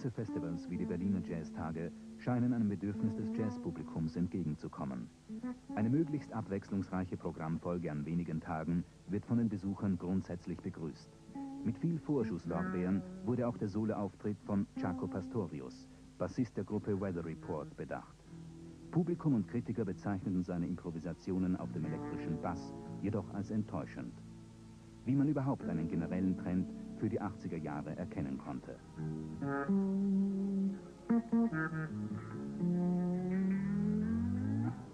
Große Festivals wie die Berliner Jazztage scheinen einem Bedürfnis des Jazzpublikums entgegenzukommen. Eine möglichst abwechslungsreiche Programmfolge an wenigen Tagen wird von den Besuchern grundsätzlich begrüßt. Mit viel Vorschusslorbeeren wurde auch der Soloauftritt von Jaco Pastorius, Bassist der Gruppe Weather Report, bedacht. Publikum und Kritiker bezeichneten seine Improvisationen auf dem elektrischen Bass jedoch als enttäuschend. Wie man überhaupt einen generellen Trend für die 80er Jahre erkennen konnte.